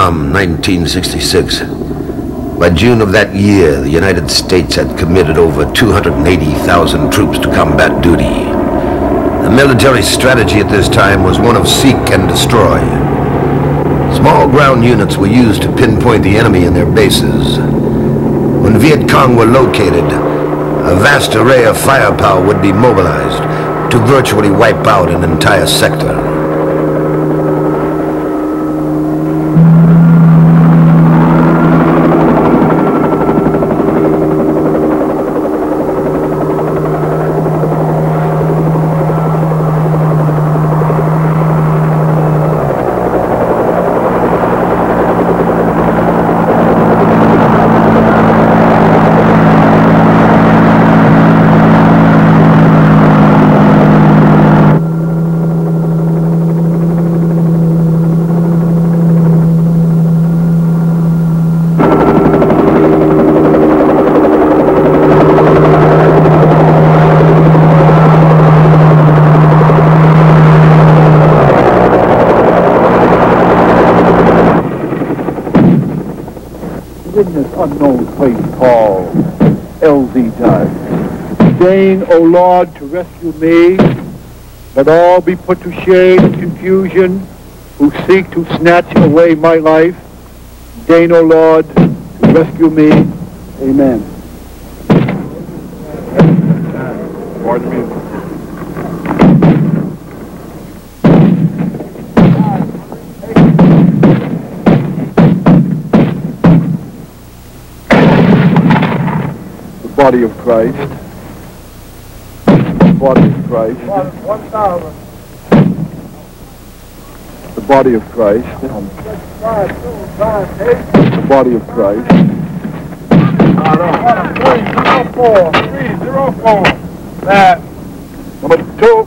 Vietnam, 1966. By June of that year, the United States had committed over 280,000 troops to combat duty. The military strategy at this time was one of seek and destroy. Small ground units were used to pinpoint the enemy in their bases. When Viet Cong were located, a vast array of firepower would be mobilized to virtually wipe out an entire sector. In this unknown place called LZ Dud. Deign, O Lord, to rescue me. Let all be put to shame and confusion who seek to snatch away my life. Deign, O Lord, to rescue me. Amen. Pardon me. Body of Christ. Body of Christ. 1,000. The body of Christ. 5, 2, 5, 8. The body of Christ. 304. 304. That. Number 2.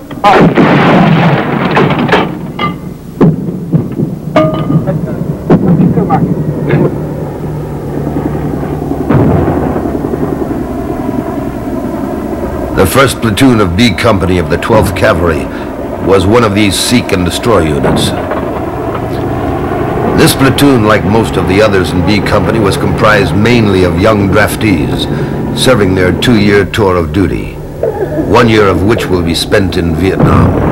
The 1st Platoon of B Company of the 12th Cavalry was one of these seek and destroy units. This platoon, like most of the others in B Company, was comprised mainly of young draftees serving their 2-year tour of duty, 1 year of which will be spent in Vietnam.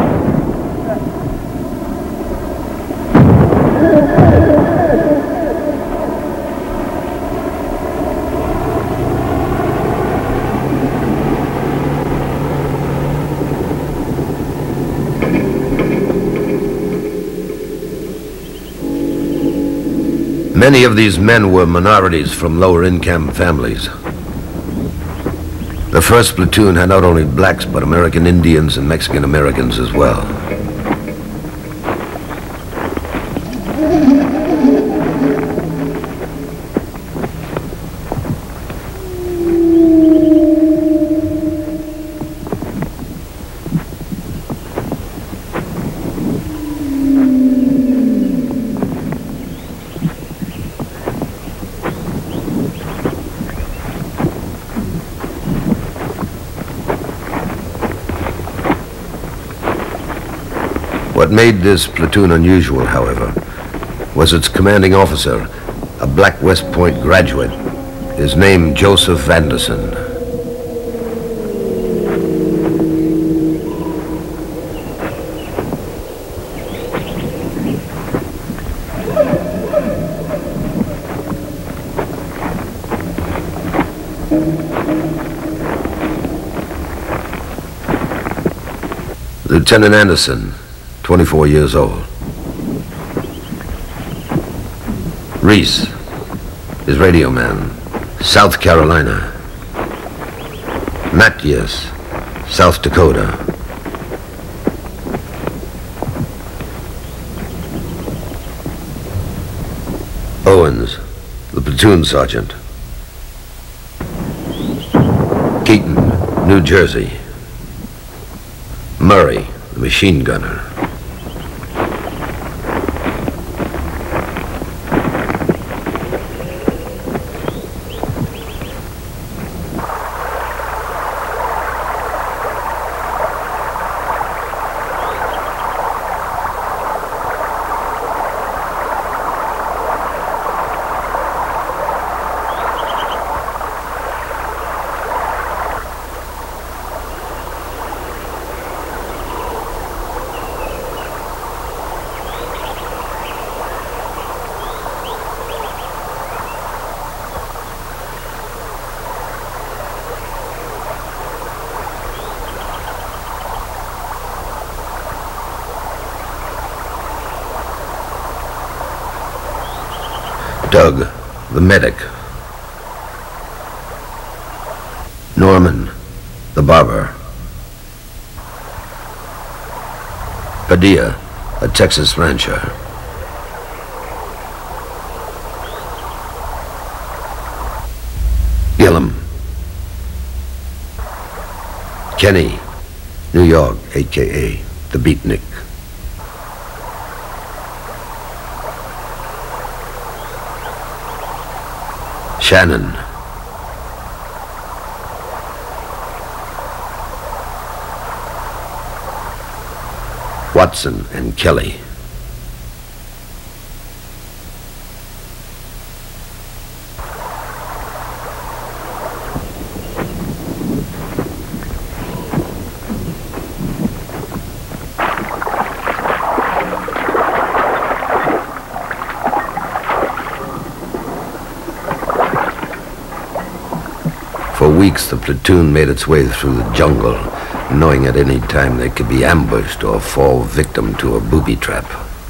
Many of these men were minorities from lower-income families. The 1st Platoon had not only blacks, but American Indians and Mexican Americans as well. What made this platoon unusual, however, was its commanding officer, a black West Point graduate, his name Joseph Anderson. Lieutenant Anderson, 24 years old. Reese, his radio man, South Carolina. Mathias, South Dakota. Owens, the platoon sergeant. Keaton, New Jersey. Murray, the machine gunner. Doug, the medic. Norman, the barber. Padilla, a Texas rancher. Gillum. Kenny, New York, a.k.a. the Beatnik. Shannon. Watson and Kelly. For weeks, the platoon made its way through the jungle, knowing at any time they could be ambushed or fall victim to a booby trap.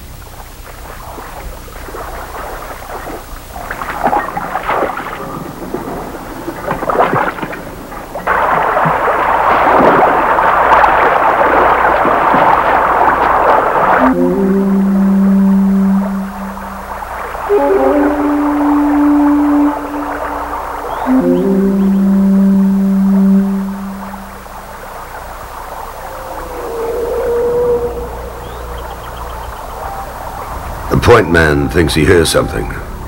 The point man thinks he hears something.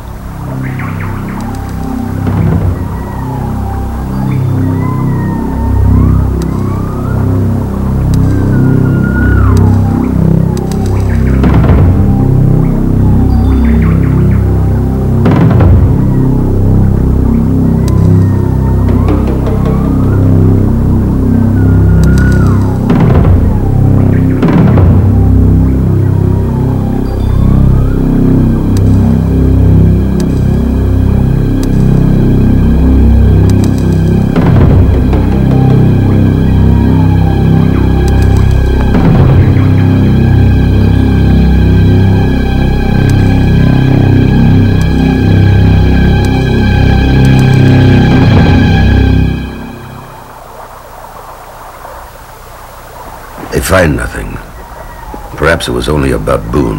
They find nothing. Perhaps it was only a baboon.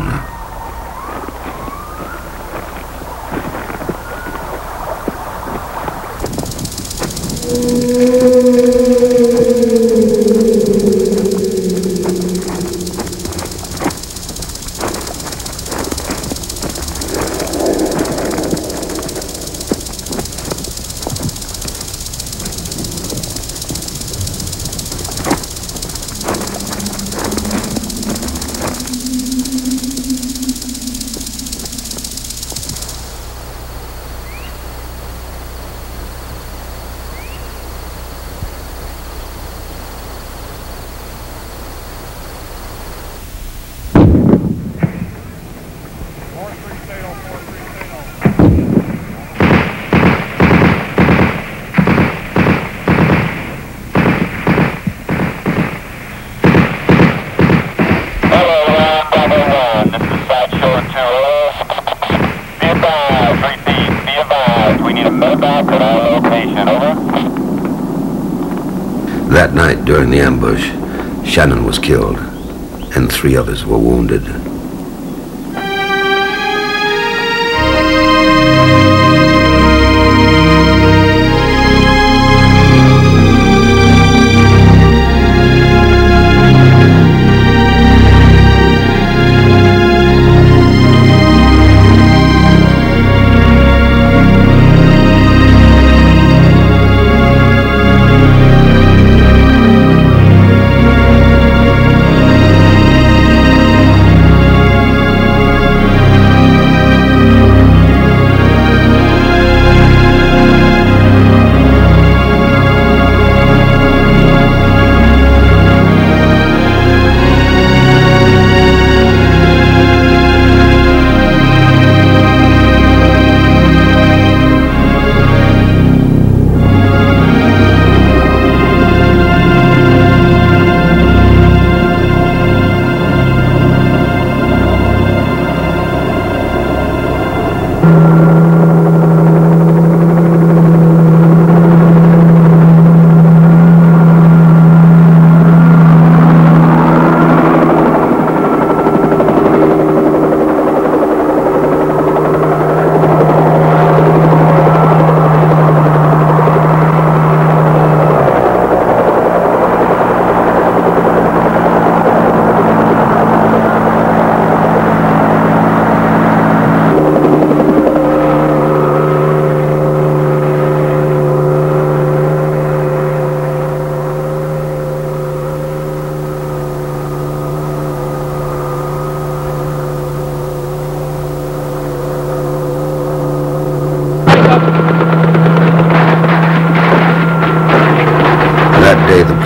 That night, during the ambush, Shannon was killed, and 3 others were wounded.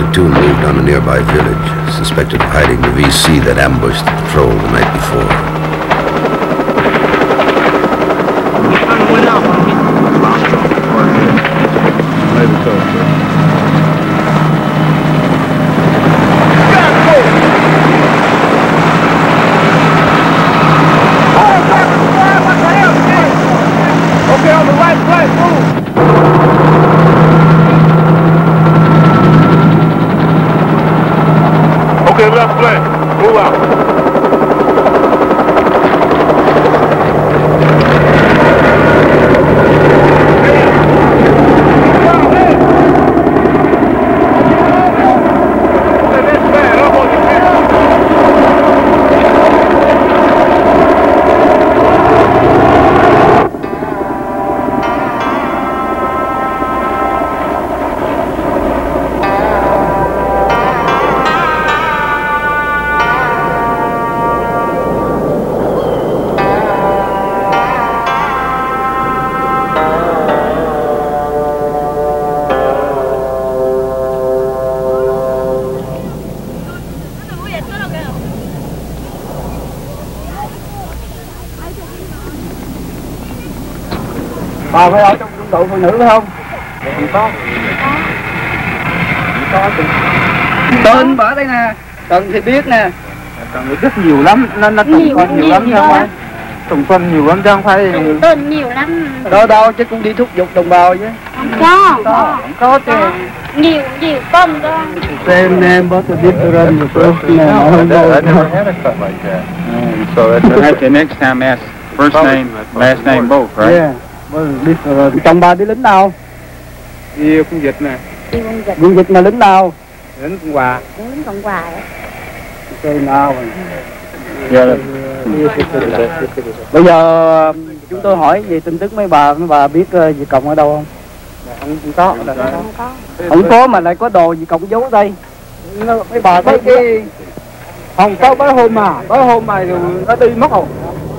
platoon moved on a nearby village, suspected of hiding the VC that ambushed the patrol the night before. Maybe so, sir. Okay, on the right flank, move! Okay, left flank, move out. Bà phải ở trong quân đội phụ nữ phải không? Có. Tên bà ở đây nè, Cần thì biết nè. Cần rất nhiều lắm, nên nó trùng con nhiều lắm chứ không phải. Trùng con nhiều lắm chứ không phải. Tên nhiều lắm. Đâu chứ cũng đi thúc giục đồng bào chứ. Không có chứ. Nhiều con đó. Same name but a different first name. I never had a cut like that. So that's the next time ask first name, last name both, right? Yeah. Chồng bà đi lính nào? Đi quân dịch nè. Đi quân dịch. Quân dịch mà lính nào? Lính Cộng Hòa. Lính Cộng Hòa đấy. Chơi nào? Bây giờ chúng tôi hỏi về tin tức mấy bà biết Việt Cộng ở đâu không? Không có. Không có mà lại có đồ Việt Cộng giấu ở đây. Mấy bà thấy cái không có tới hôm mà nó đi mất rồi.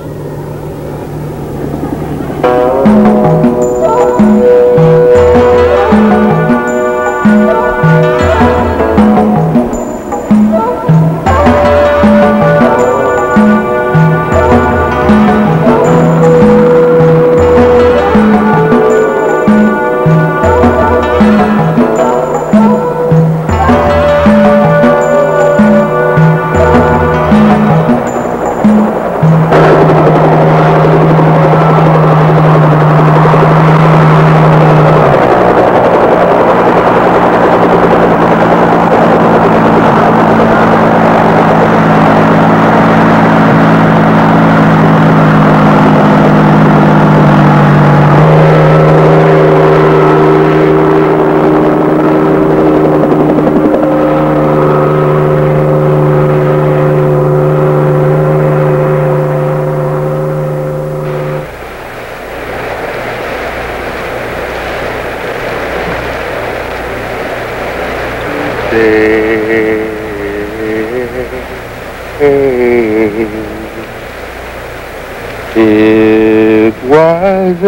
It was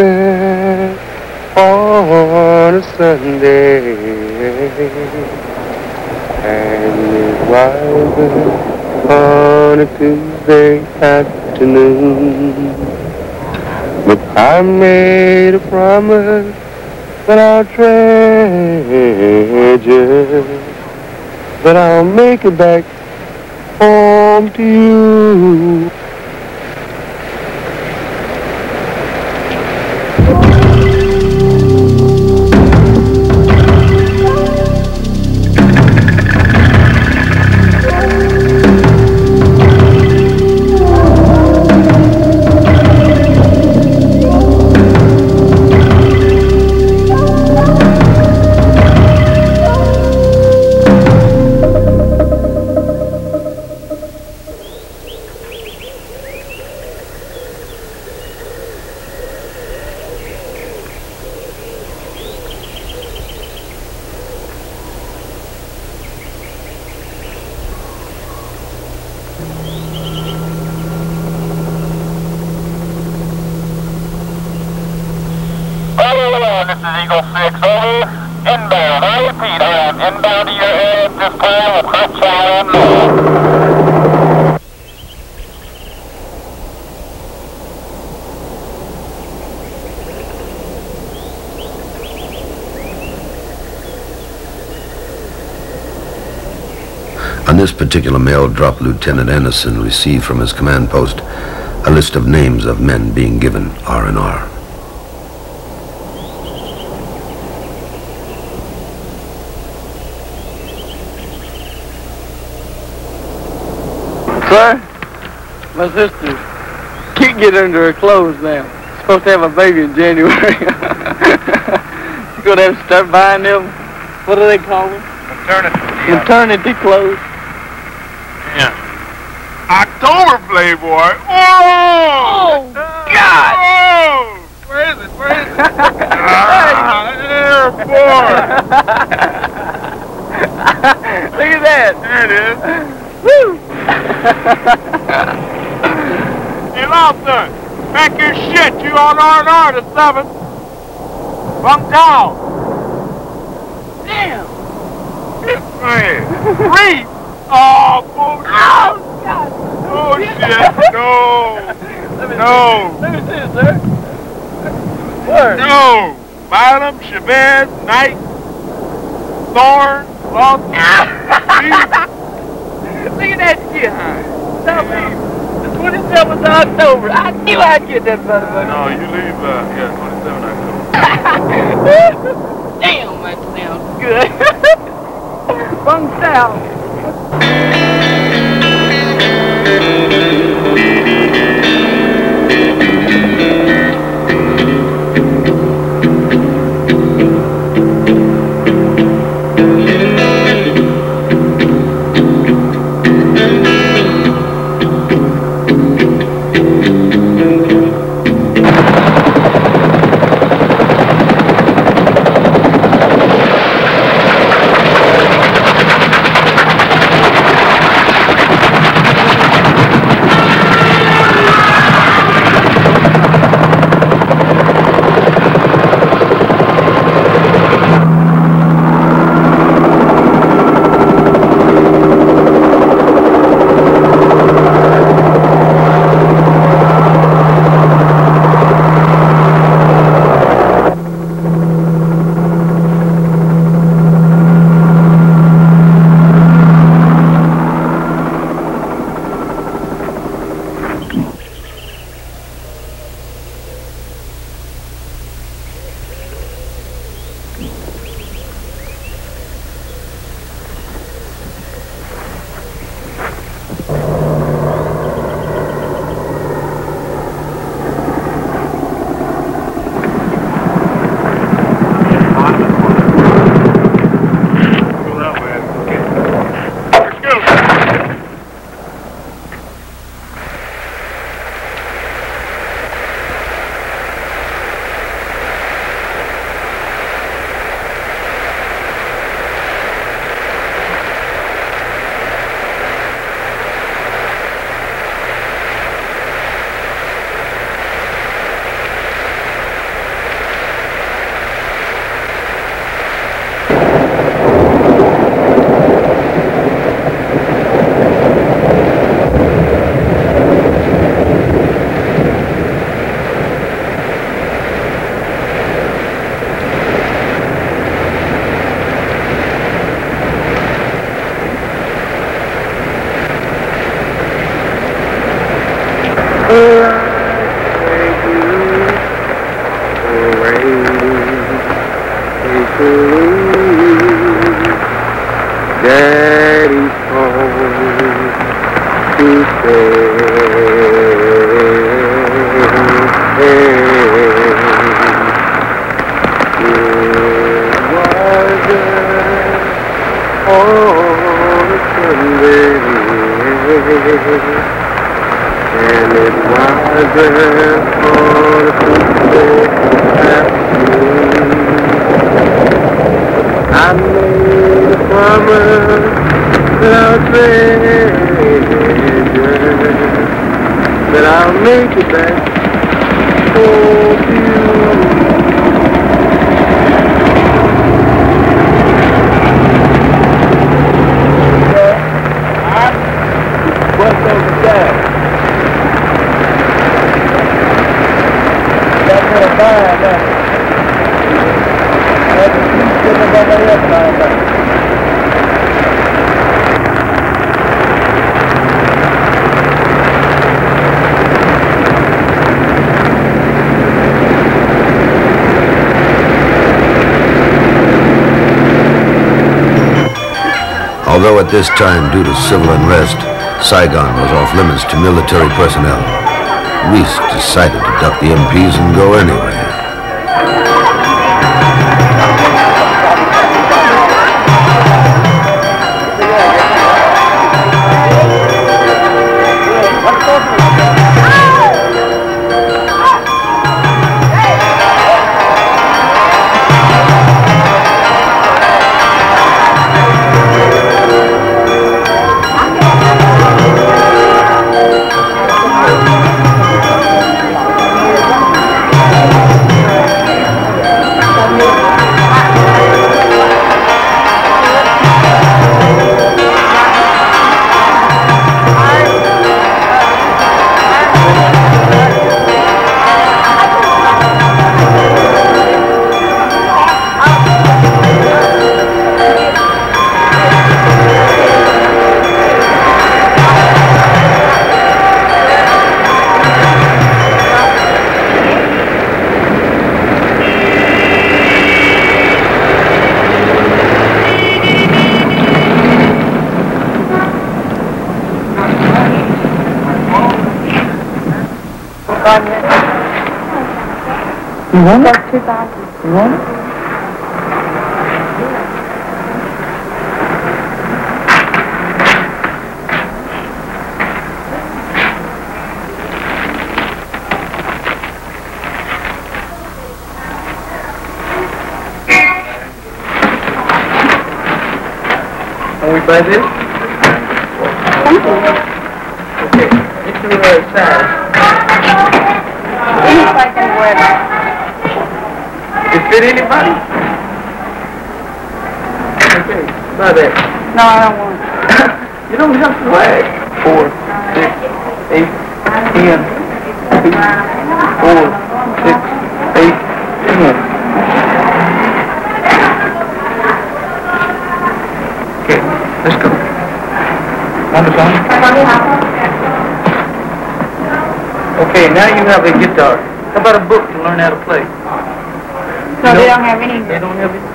on a Sunday, and it was on a Tuesday afternoon. But I made a promise that I'll treasure, that I'll make it back home to you. This is Eagle 6, over. Inbound. I repeat, I am inbound to your area. On this particular mail drop, Lieutenant Anderson received from his command post a list of names of men being given R&R. Sir, my sister can't get under her clothes now. She's supposed to have a baby in January. She's going to have to start buying them, what do they call them? Maternity clothes. Yeah. October Playboy. Oh! God! Oh! Where is it? Airborne! Look at that. There it is. Woo! Hey, Lawson, pack your shit. You on R&R to 7. Bunk down. Damn. Man. Reef. Oh, bullshit. Oh, God. Bullshit. No. No. Let me see it, sir. Word. No. Bottom, Chavez, Knight, Thorn, Lawson. Look at that shit. Tell me, the 27th of October. I knew I'd get that motherfucker. No, you leave, 27 October. Damn, that sounds good. Bung down. Daddy's home to and it wasn't for I made a promise that I'll treasure, that I'll make it back for you. What's over there? That's what I'm buying. Although at this time, due to civil unrest, Saigon was off limits to military personnel, Reese decided to duck the MPs and go anyway. You want it? You want it? Can we buy this? Okay, it's the size. It fit anybody? Okay, buy that. No, I don't want it. You don't have to wag. 4, 6, 8, 10, 2, 4, 6, 8, 10. Okay, let's go. Understand? Okay, now you have a guitar. How about a book to learn how to play? So they don't have any. They don't have it?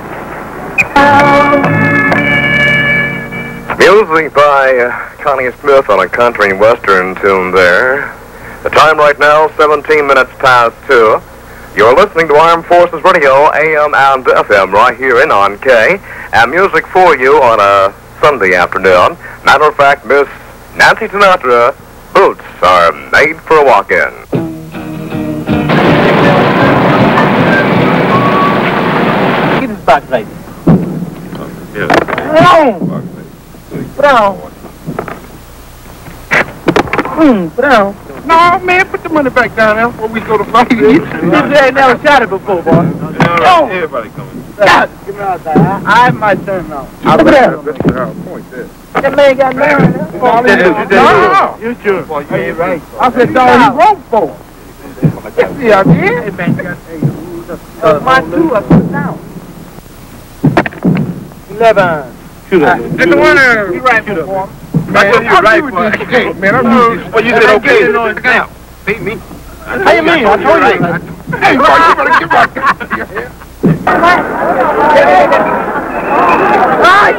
Music by Connie Smith on a country and western tune there. The time right now, 17 minutes past 2. You're listening to Armed Forces Radio, AM and FM, right here in On K. And music for you on a Sunday afternoon. Matter of fact, Miss Nancy Sinatra, boots are made for a walk-in. Get this box right. Yeah. Brown. Brown. No, man, put the money back down there before we go to fight. You ain't never shot it before, boy. Everybody coming. God, give me out there. I have my turn now. I'll let her point this. That man got married. No, you sure? Well, you ain't right. I said, dog, he wrote for. Yeah, I did. Hey, man, you got my 2, I put it down. 11. Shoot up. That's the winner. You right for him. Man, you right for it. Hey, man, I'm Well, you said okay. Beat me. How you mean? I told you. Hey, boy, you better get back here. Right.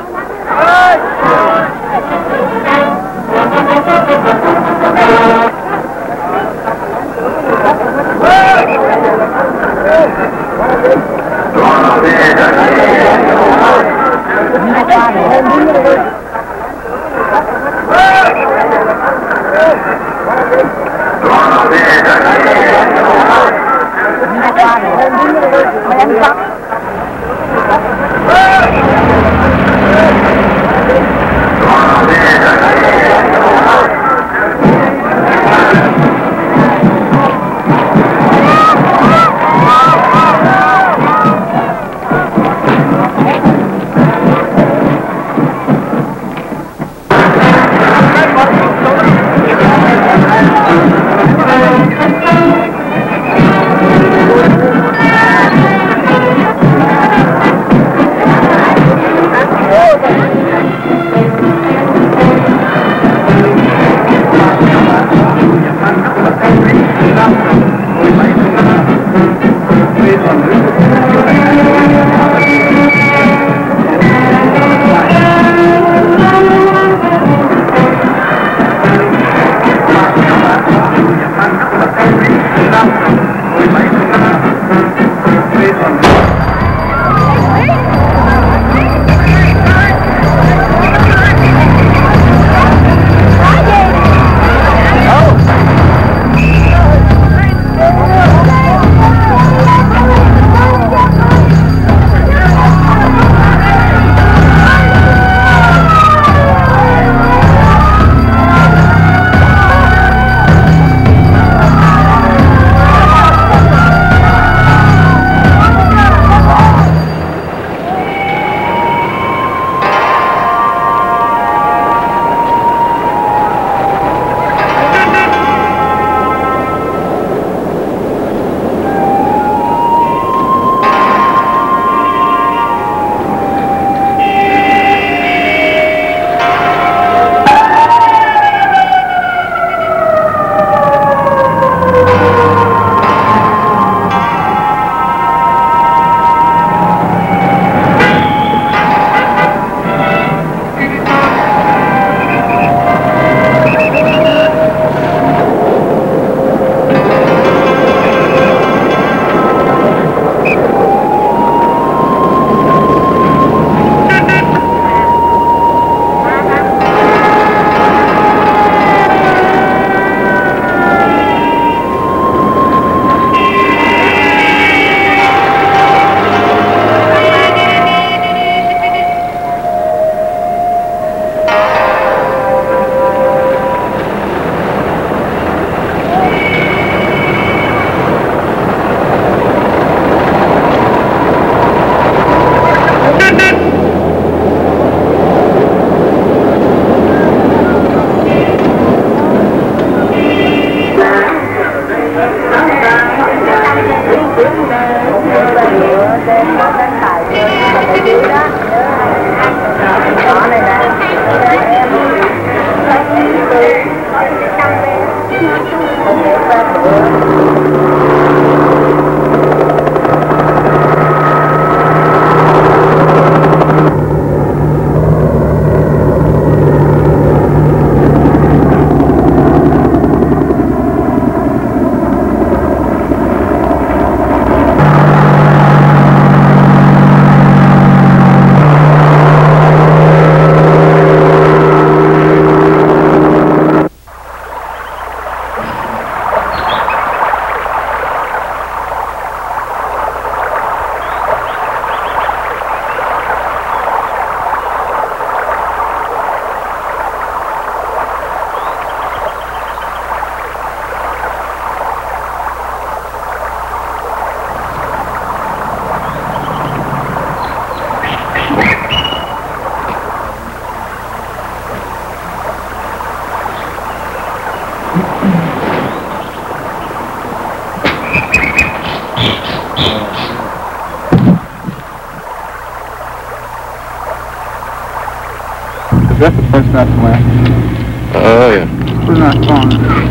Is that the first night slam? Oh, yeah. First night song.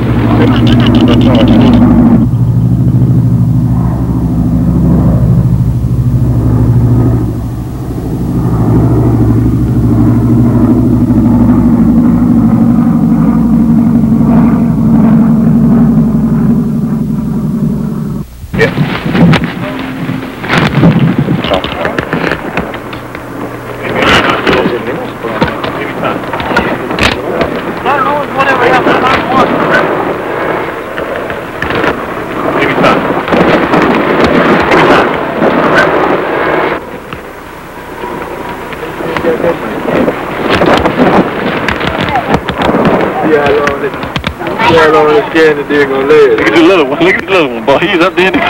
The deer gonna live. Look at the little one. Look at the little one, boy. He's up there.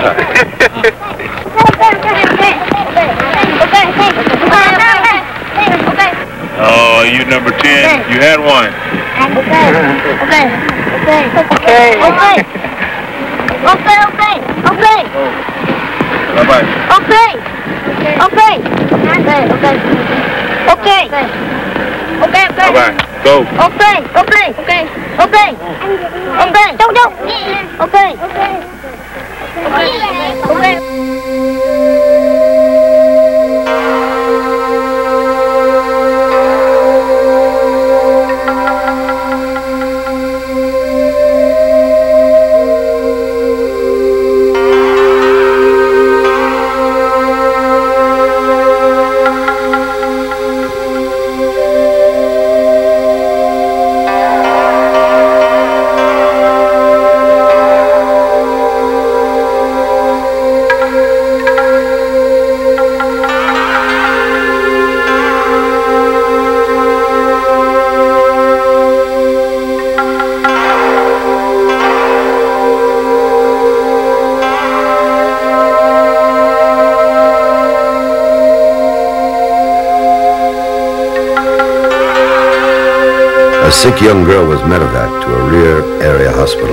Oh, you number 10. You had one. Okay. Bye-bye. Bye-bye. Go. Okay. Don't. Okay. A sick young girl was medevaced to a rear area hospital.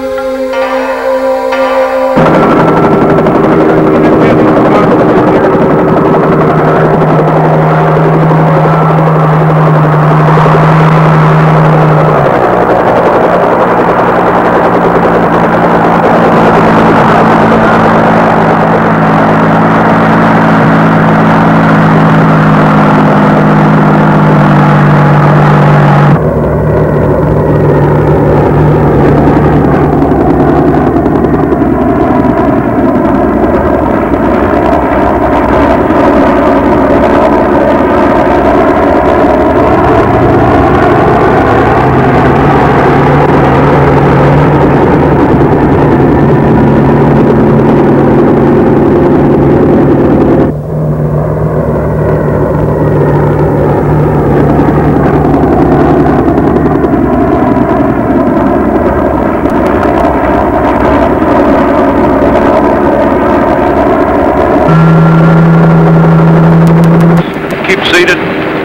Seated.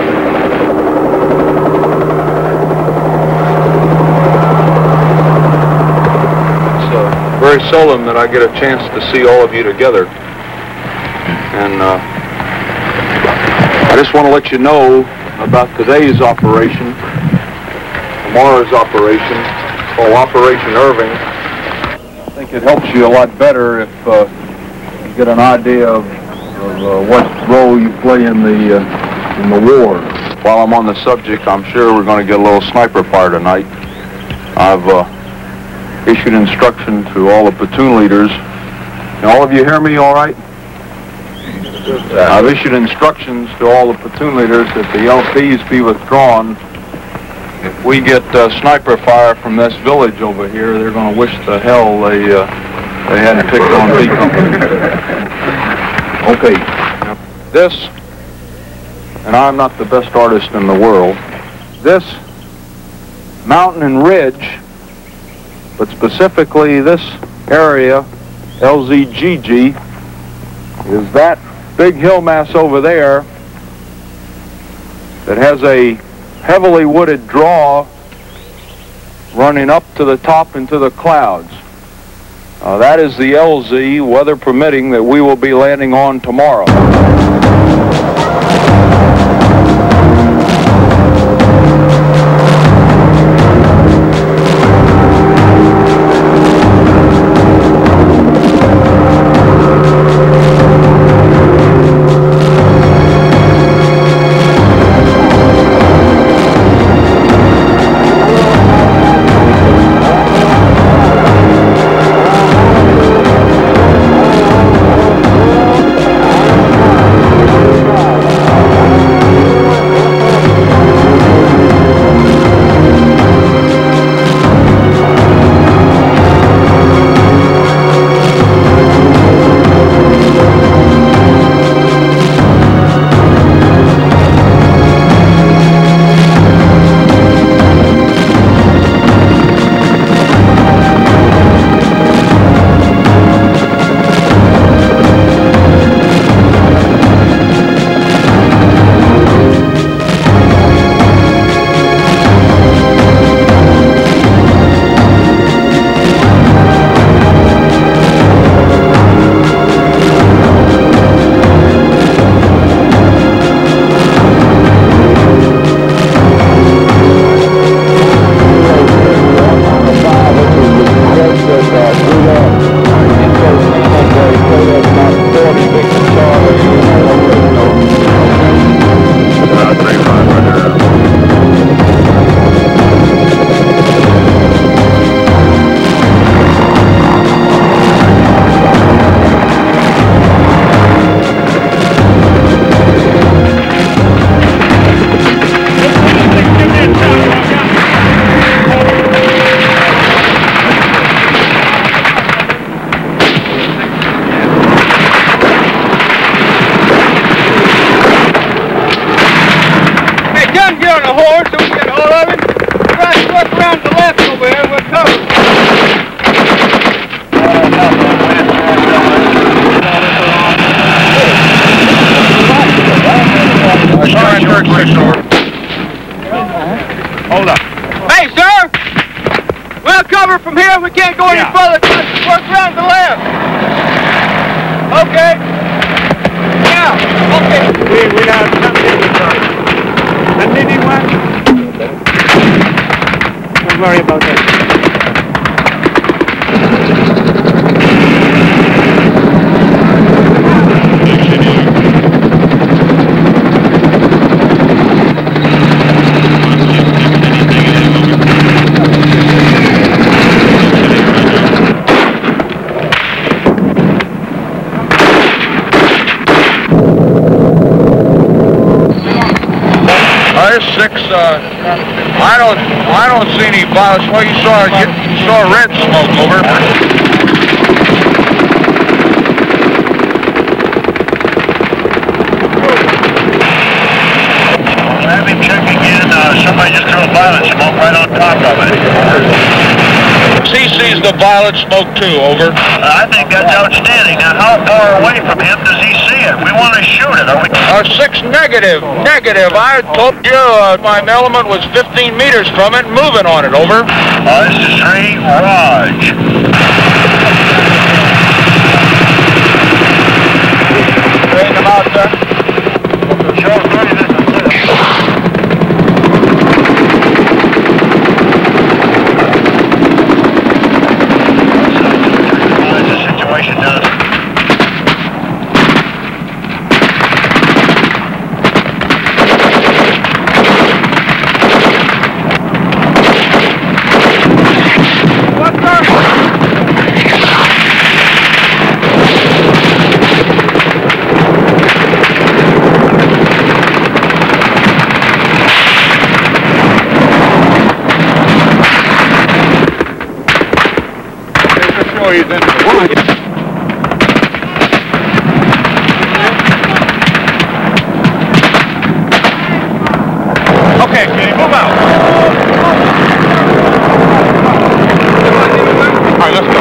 It's very seldom that I get a chance to see all of you together. And I just want to let you know about today's operation, tomorrow's operation, called Operation Irving. I think it helps you a lot better if you get an idea of what role you play in the war. While I'm on the subject, I'm sure we're going to get a little sniper fire tonight. I've issued instruction to all the platoon leaders. Can all of you hear me all right? I've issued instructions to all the platoon leaders that the LPs be withdrawn. If we get sniper fire from this village over here, they're going to wish the hell they hadn't picked on B Company. Okay. This, and I'm not the best artist in the world, this mountain and ridge, but specifically this area, LZGG, is that big hill mass over there that has a heavily wooded draw running up to the top into the clouds. That is the LZ, weather permitting, that we will be landing on tomorrow. son, get on the horse so we can get hold of him. Try to work around to the left over here. We're covered. Hold up. Hey, sir! We'll cover from here. We can't go any further. Just work around to the left. Okay. Yeah, okay. We have something to try. And anyone? Don't worry about that. I don't see any violence. Well, you saw red smoke over. Have him check again. Somebody just threw a violet smoke right on top of it. He sees the violet smoke too, over. I think that's outstanding. Now, how far away from him does he see it? We want to shoot it, are we? 6 negative. Negative. I told you my element was 15 meters from it, moving on it, over. This is 3, Raj. Straighten them out, sir. Sure, 30, this is 6. He's in the woods. Okay, Kenny, move out. All right, let's go.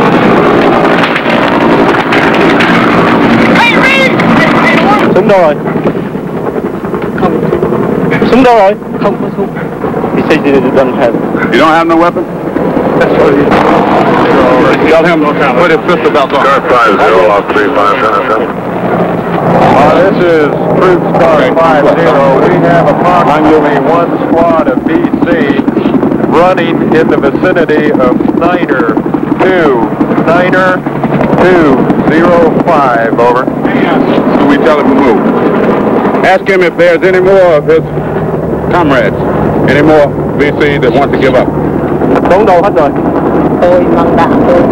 Hey, Reed! Súng đâu rồi? Không. Súng đâu rồi? Không có súng. He says he doesn't have it. You don't have no weapon? That's what he Tell him put his pistol belt on. Star 50 off 35 This is Troop Star 50. We have approximately one squad of BC running in the vicinity of Snyder 205, over. So we tell him to move. Ask him if there's any more of his comrades, any more BC that want to give up. Trốn đâu hết rồi. Tôi mang đạn tôi.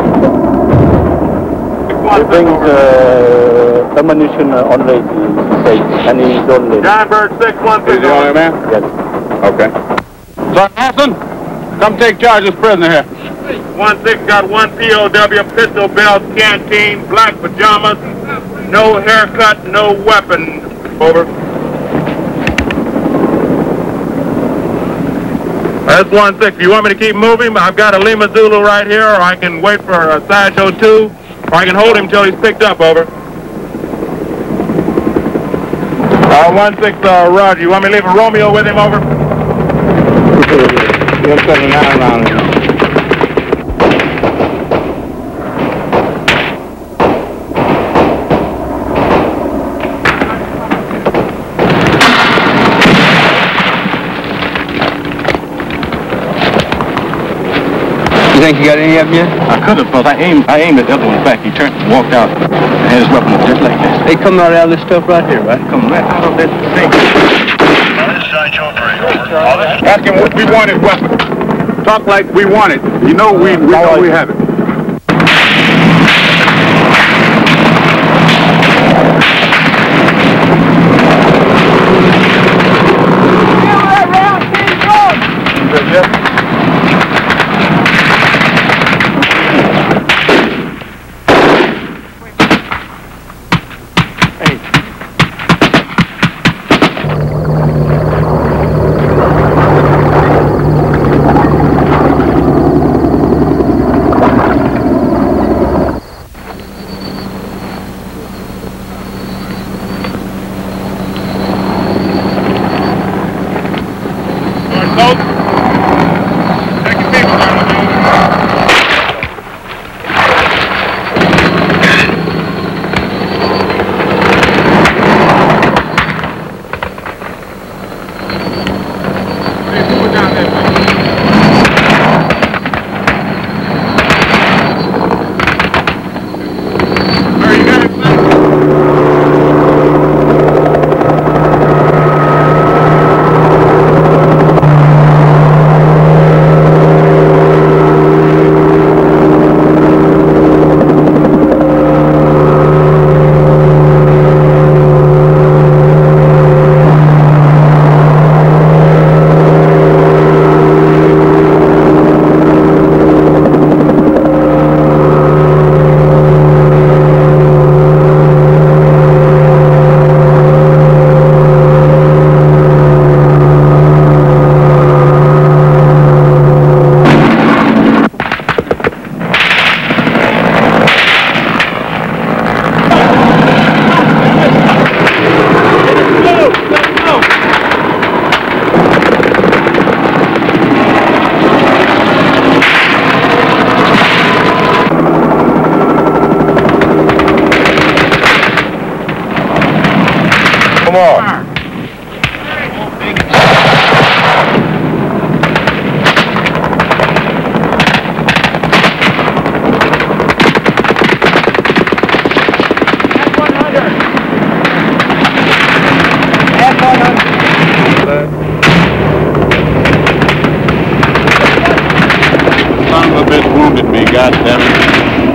He brings ammunition on the stage and he don't leave. John Bird 615. Is he only man? Yes. Okay. Sergeant Nelson, come take charge of this prisoner here. 16 got one POW, pistol belt, canteen, black pajamas, no haircut, no weapon. Over. That's 16. You want me to keep moving? I've got a Lima Zulu right here, or I can wait for a Sideshow 2, or I can hold him until he's picked up, over. 16, Roger. You want me to leave a Romeo with him, over? You're 79 around here. You think you got any of them yet? I could have, because I aimed at the other one's back. He turned and walked out and had his weapon just like this. They come right out of this stuff right here, right? Come right out of that thing. This is Sideshow 3, over. Ask him what we want his weapon. Talk like we want it. You know we know we have it. wounded me, goddammit.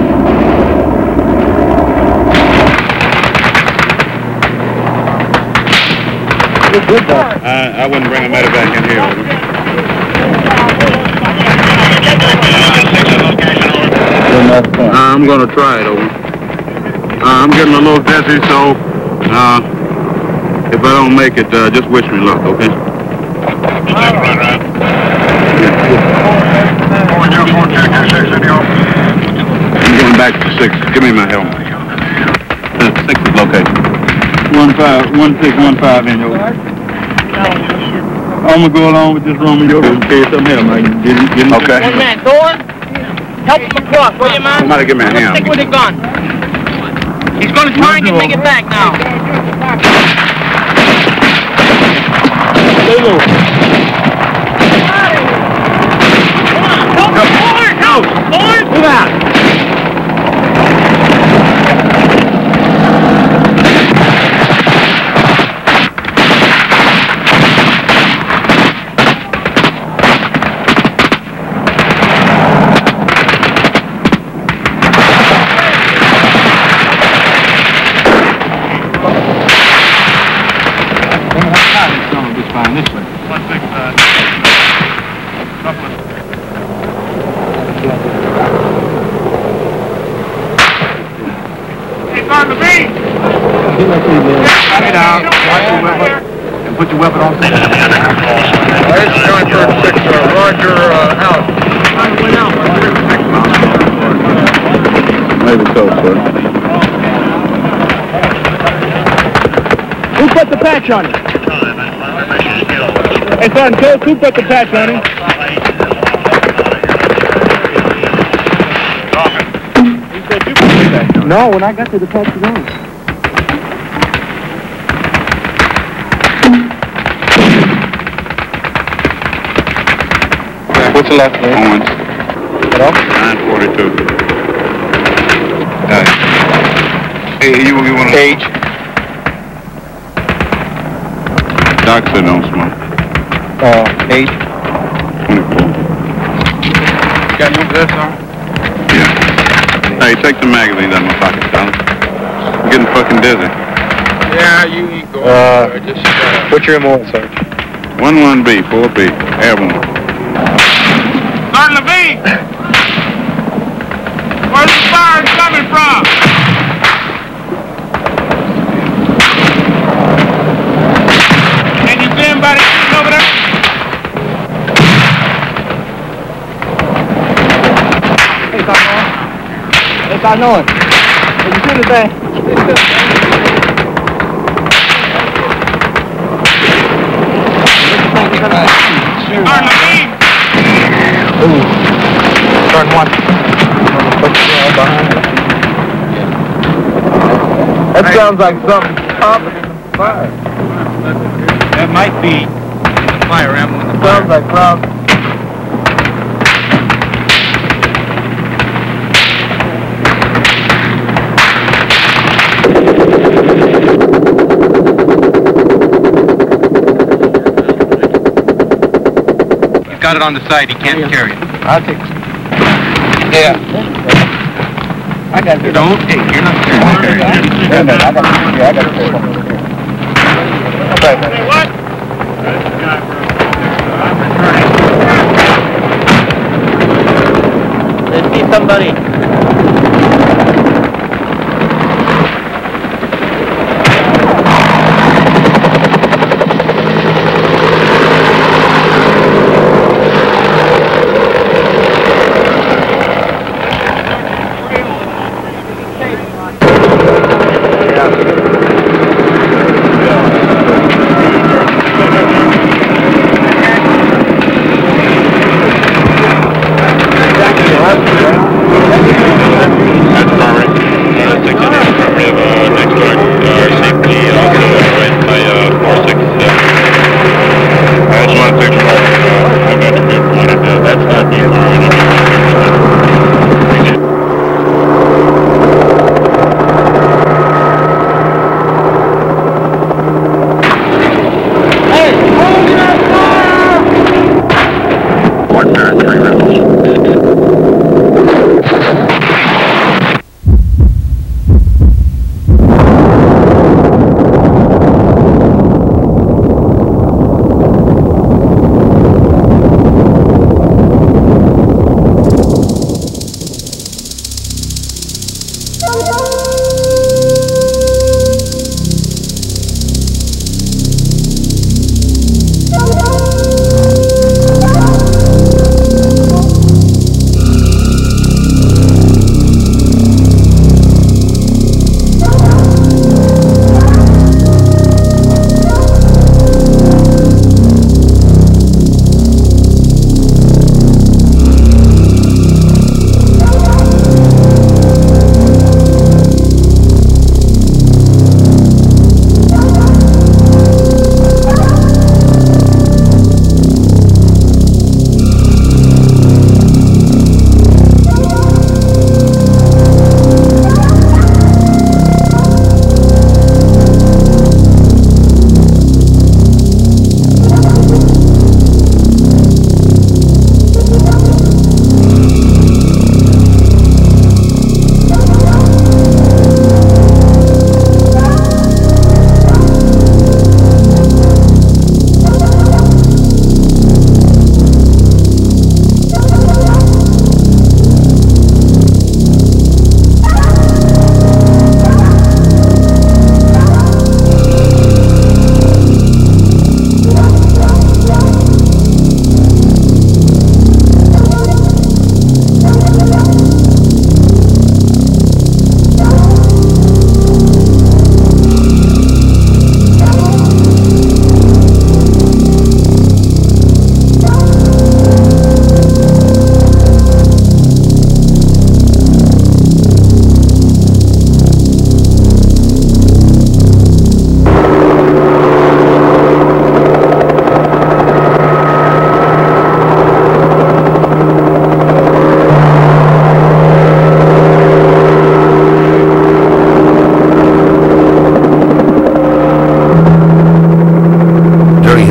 Good though. I wouldn't bring a medevac in here, over. I'm gonna try it, over. I'm getting a little dizzy, so if I don't make it, just wish me luck, okay? I'm going back to 6. Give me my helmet. 6 is location. 1615 in your. I'm gonna go along with this Romeo in case something happens. I can get him. Okay. One man, Thor, help him across, will you, man? Somebody give me a hand. Stick with the gun. He's gonna try and make it back now. Stay low. Help! Move out! And put your weapon on. Roger, out. Maybe so, sir. Who put the patch on it? Hey, Sergeant Coates, who put the patch on him? He said you put the patch on. No, when I got to the patch was on. What's the last name? Owens. Hello? 942. Hey, you want to... Age? Doc said don't smoke. Age? 24. Got you over there, sir? Yeah. Hey, take the magazines out of my pocket, Sally. I'm getting fucking dizzy. Yeah, you go. Just, what's your MO, sir? 11B, 4B, airborne. Sergeant Levine! Where's the fire coming from? Can you see anybody shooting over there? Hey, Canoa. Can you see the thing? Sergeant Levine! Turn one. That sounds like something popping in the fire. That might be the fire emblem in the fire. Sounds like problems. He's got it on the side, he can't carry it. I'll take it. Yeah. I got it. Don't take, you're not carrying it. I got it. Okay. Say what? Let's see somebody.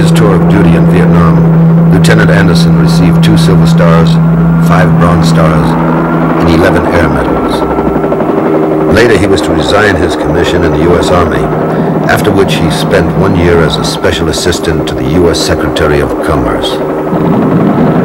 his tour of duty in Vietnam, Lieutenant Anderson received 2 Silver Stars, 5 Bronze Stars, and 11 Air Medals. Later, he was to resign his commission in the U.S. Army, after which he spent 1 year as a special assistant to the U.S. Secretary of Commerce.